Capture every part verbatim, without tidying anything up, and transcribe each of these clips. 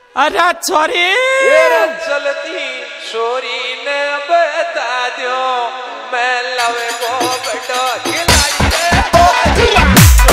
अरे छोरी चलती छोरी ने बता दो मैं लव को बटो खिलाई रे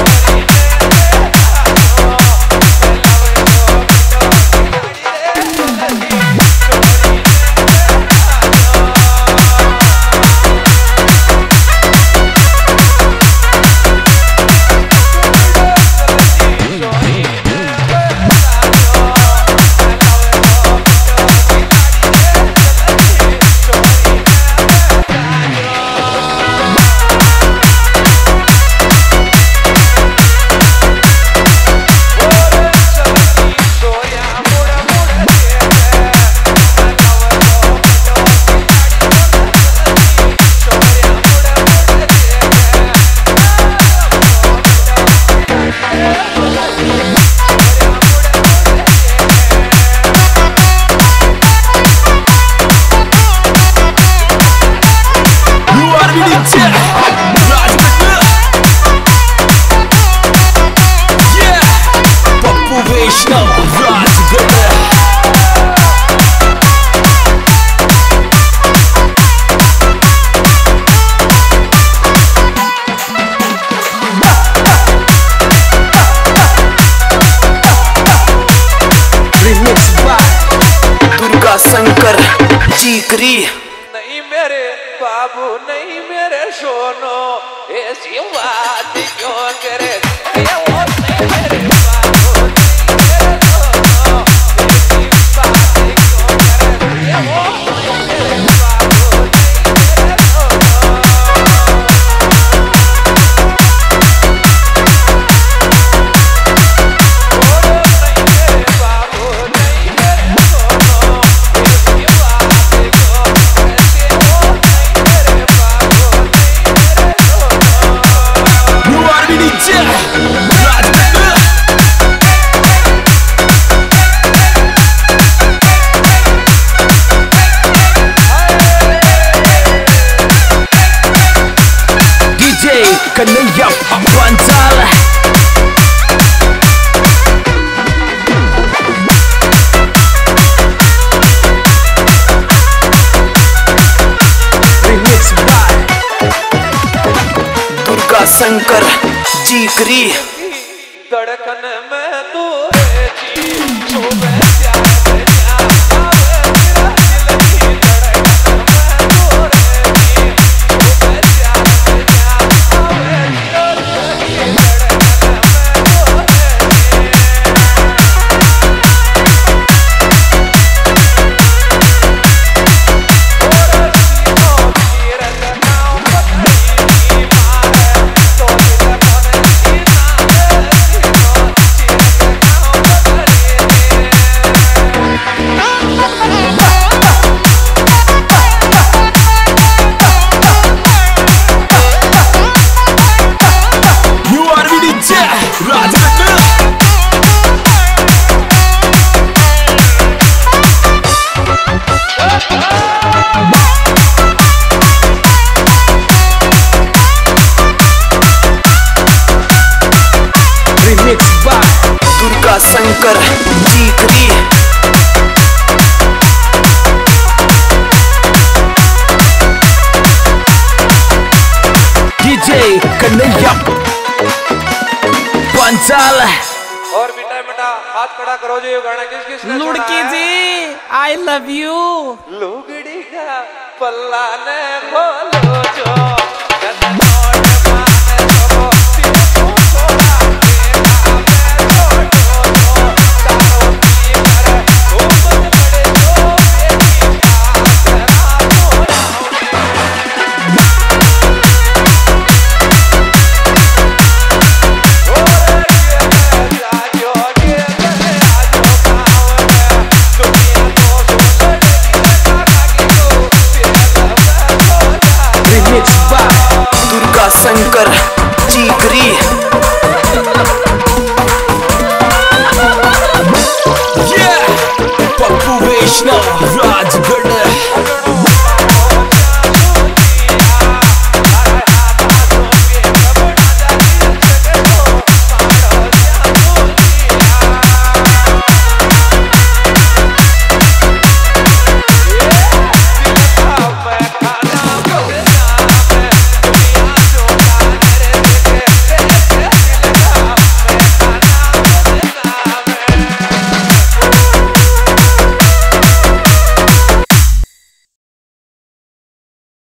शंकर जहेकरी। नहीं मेरे बाबू नहीं मेरे सोनो ऐसी बात क्यों करे ये वो नहीं मेरे बाबू नहीं मेरे सोनो ऐसी बात क्यों करे ये वो नहीं मेरे बाबू नहीं मेरे सोनो kanheya panchal remix by durga shankar jheekari। धड़कन में तू रहती सुबह प्यार remix by durga shankar jheekari। DJ kanheya panchal। और बेटा बेटा हाथ खड़ा करो जो ये गाना किस किस ने लुड़की जी आई लव यू। लुगड़ी का पल्ला ने खोलो जो शंकर जहेकरी। Yeah, Papa Vaishnav